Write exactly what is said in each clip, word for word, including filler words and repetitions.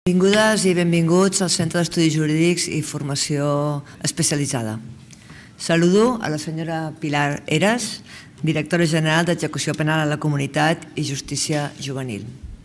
Benvingudes i benvinguts al Centre d'Estudis Jurídics i Formació Especialitzada. Saludo a la senyora Pilar Heras, directora general d'Execució Penal a la Comunitat i Justícia Juvenil.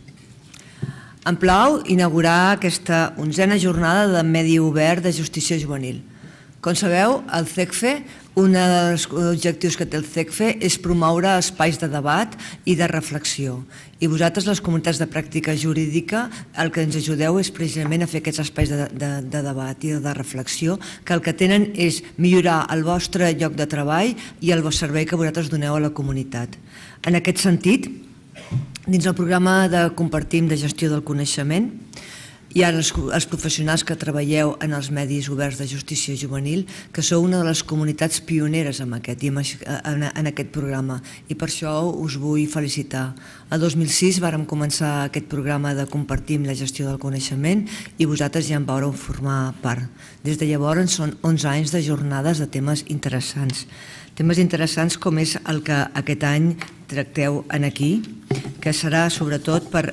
Em plau inaugurar aquesta onzena jornada de Medi Obert de Justícia Juvenil. Com sabeu, el C E C F E, un dels objectius que té el C E C F E és promoure espais de debat i de reflexió. I vosaltres, les comunitats de pràctica jurídica, el que ens ajudeu és precisament a fer aquests espais de, de, de debat i de reflexió, que el que tenen és millorar el vostre lloc de treball i el servei que vosaltres doneu a la comunitat. En aquest sentit, dins el programa de Compartim de Gestió del Coneixement, hi ha els, els professionals que treballeu en els medis oberts de justícia juvenil, que sou una de les comunitats pioneres en aquest, en, en aquest programa, i per això us vull felicitar. El dos mil sis vàrem començar aquest programa de Compartim la Gestió del Coneixement i vosaltres ja en vaureu formar part. Des de llavors són onze anys de jornades de temes interessants. Temes interessants com és el que aquest any tracteu en aquí, que serà sobretot per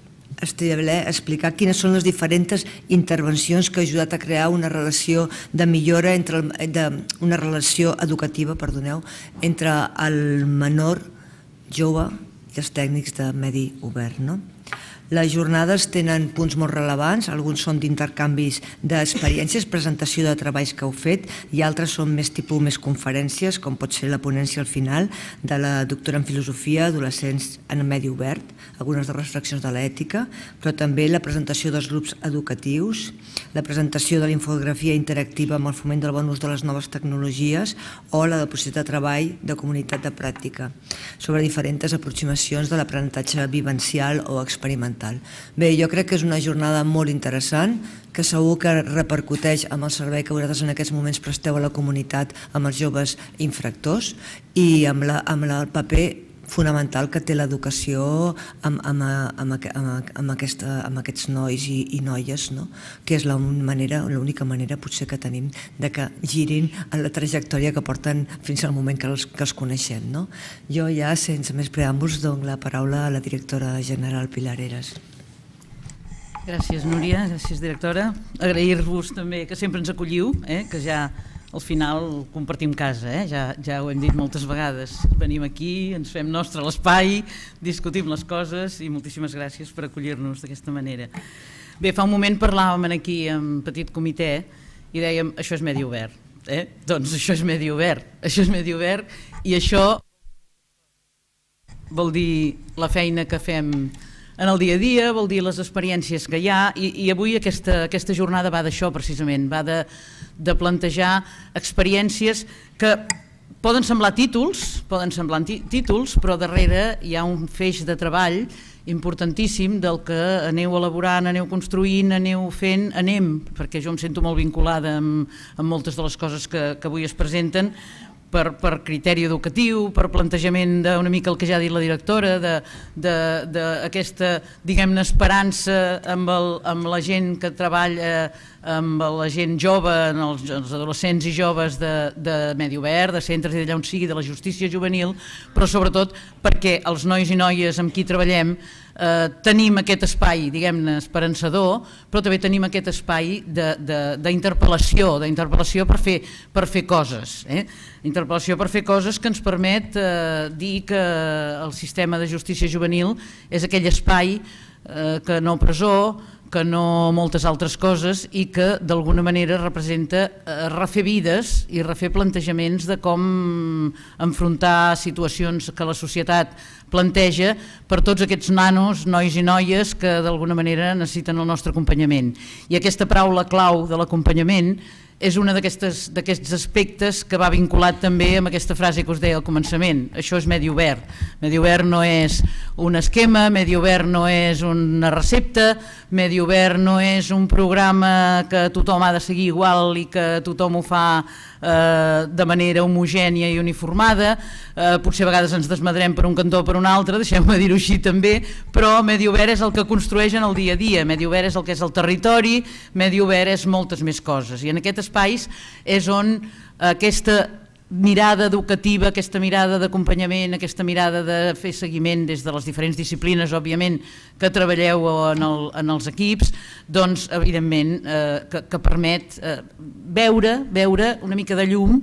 explicar quines són les diferents intervencions que han ajudat a crear una relació de millora, entre el, de, una relació educativa, perdoneu, entre el menor jove i els tècnics de medi obert, no? Les jornades tenen punts molt rellevants, alguns són d'intercanvis d'experiències, presentació de treballs que heu fet, i altres són més tipus més conferències, com pot ser la ponència al final de la doctora en filosofia, adolescents en medi obert, algunes de les reflexions de l'ètica, però també la presentació dels grups educatius, la presentació de la infografia interactiva amb el foment del bon ús de les noves tecnologies o la del procés de treball de comunitat de pràctica, sobre diferents aproximacions de l'aprenentatge vivencial o experimental. Bé, jo crec que és una jornada molt interessant, que segur que repercuteix amb el servei que vosaltres en aquests moments presteu a la comunitat amb els joves infractors i amb, la, amb el paper fonamental que té l'educació amb, amb, amb, amb, amb, aquesta, amb aquests nois i, i noies, no? Que és l'única manera, l'única manera potser que tenim de que girin en la trajectòria que porten fins al moment que els, que els coneixem, no? Jo ja, sense més preàmbuls, dono la paraula a la directora general Pilar Heras. Gràcies, Núria, gràcies, directora. Agrair-vos també que sempre ens acolliu, eh? Que ja al final compartim casa, eh? ja, ja ho hem dit moltes vegades. Venim aquí, ens fem nostre l'espai, discutim les coses i moltíssimes gràcies per acollir-nos d'aquesta manera. Bé, fa un moment parlàvem aquí en petit comitè i dèiem això és medi obert. Eh? Doncs això és medi obert, això és medi obert i això vol dir la feina que fem en el dia a dia, vol dir les experiències que hi ha i, i avui aquesta, aquesta jornada va d'això precisament, va de, de plantejar experiències que poden semblar títols, poden semblar títols, però darrere hi ha un feix de treball importantíssim del que aneu elaborant, aneu construint, aneu fent, anem, perquè jo em sento molt vinculada amb, amb moltes de les coses que, que avui es presenten, Per, per criteri educatiu, per plantejament d'una mica el que ja ha dit la directora, d'aquesta, diguem-ne, esperança amb, el, amb la gent que treballa, amb la gent jove, els, els adolescents i joves de, de Medi Obert, de centres i d'allà on sigui, de la justícia juvenil, però sobretot perquè els nois i noies amb qui treballem eh, tenim aquest espai, diguem-ne, esperançador, però també tenim aquest espai d'interpel·lació, d'interpel·lació per fer, per fer coses, eh? Interpel·lació per fer coses que ens permet eh, dir que el sistema de justícia juvenil és aquell espai eh, que no presó, que no moltes altres coses i que d'alguna manera representa eh, refer vides i refer plantejaments de com enfrontar situacions que la societat planteja per tots aquests nanos, nois i noies que d'alguna manera necessiten el nostre acompanyament. I aquesta paraula clau de l'acompanyament és un d'aquests aspectes que va vinculat també amb aquesta frase que us deia al començament. Això és medi obert. Medi obert no és un esquema, medi obert no és una recepta, medi obert no és un programa que tothom ha de seguir igual i que tothom ho fa eh, de manera homogènia i uniformada. Eh, potser a vegades ens desmadrem per un cantó o per un altre, deixeu-me dir-ho així també, però medi obert és el que construeix en el dia a dia, medi obert és el que és el territori, medi obert és moltes més coses. I en aquest espais és on aquesta mirada educativa, aquesta mirada d'acompanyament, aquesta mirada de fer seguiment des de les diferents disciplines, òbviament, que treballeu en, el, en els equips, doncs, evidentment, eh, que, que permet eh, veure, veure una mica de llum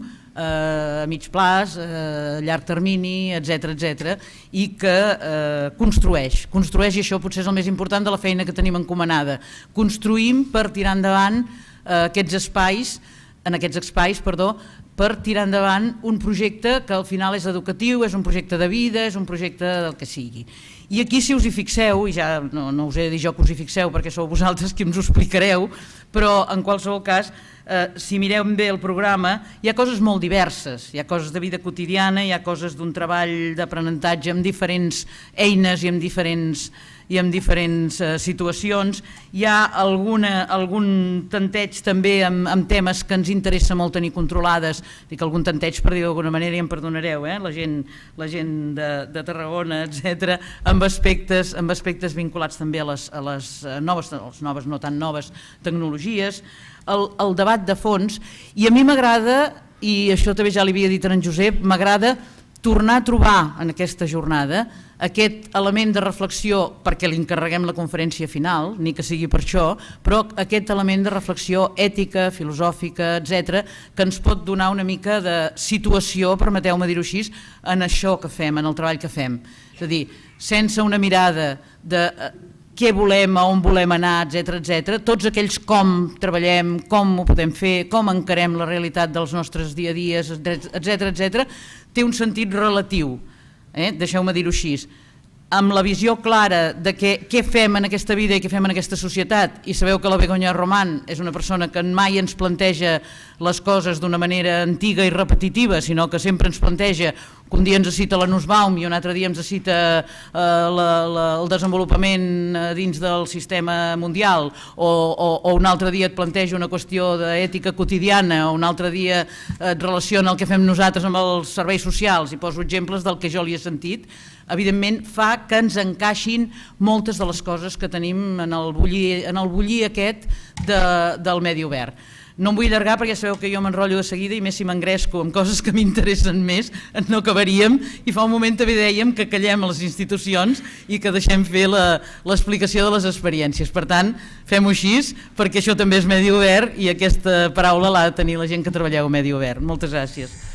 a mig plaç, a llarg termini, etcètera, etcètera, i que eh, construeix, construeix, i això potser és el més important de la feina que tenim encomanada. Construïm per tirar endavant eh, aquests espais, en aquests espais, perdó, per tirar endavant un projecte que al final és educatiu, és un projecte de vida, és un projecte del que sigui. I aquí, si us hi fixeu, i ja no, no us he de dir jo que us hi fixeu perquè sou vosaltres qui ens ho explicareu, però en qualsevol cas, eh, si mireu bé el programa, hi ha coses molt diverses, hi ha coses de vida quotidiana, hi ha coses d'un treball d'aprenentatge amb diferents eines i amb diferents i en diferents eh, situacions. Hi ha alguna, algun tanteig també amb, amb temes que ens interessa molt tenir controlades, dic algun tanteig per dir d'alguna manera, i em perdonareu, eh? la gent, la gent de, de Tarragona, etcètera, amb aspectes, amb aspectes vinculats també a les, a les noves, a les noves, no tan noves tecnologies, el, el debat de fons, i a mi m'agrada, i això també ja li havia dit a en Josep, m'agrada tornar a trobar en aquesta jornada aquest element de reflexió, perquè li encarreguem la conferència final, ni que sigui per això, però aquest element de reflexió ètica, filosòfica, etcètera, que ens pot donar una mica de situació, permeteu-me dir-ho així, en això que fem, en el treball que fem. És a dir, sense una mirada de què volem, a on volem anar, etcètera, etcètera, tots aquells com treballem, com ho podem fer, com encarem la realitat dels nostres dia a dies, etcètera, etcètera, té un sentit relatiu. Eh? Deixeu-me dir-ho així, amb la visió clara de què, què fem en aquesta vida i què fem en aquesta societat, i sabeu que la Begoña Román és una persona que mai ens planteja les coses d'una manera antiga i repetitiva, sinó que sempre ens planteja que un dia ens cita la Nussbaum i un altre dia ens cita eh, la, la, el desenvolupament dins del sistema mundial, o, o, o un altre dia et planteja una qüestió d'ètica quotidiana, o un altre dia et relaciona el que fem nosaltres amb els serveis socials, i poso exemples del que jo li he sentit, evidentment fa que ens encaixin moltes de les coses que tenim en el bullir, en el bullir aquest de, del medi obert. No em vull allargar perquè sabeu que jo m'enrotllo de seguida, i més si m'engresco amb coses que m'interessen més, no acabaríem, i fa un moment també dèiem que callem a les institucions i que deixem fer l'explicació de les experiències. Per tant, fem-ho així, perquè això també és medi obert i aquesta paraula l'ha de tenir la gent que treballeu a medi obert. Moltes gràcies.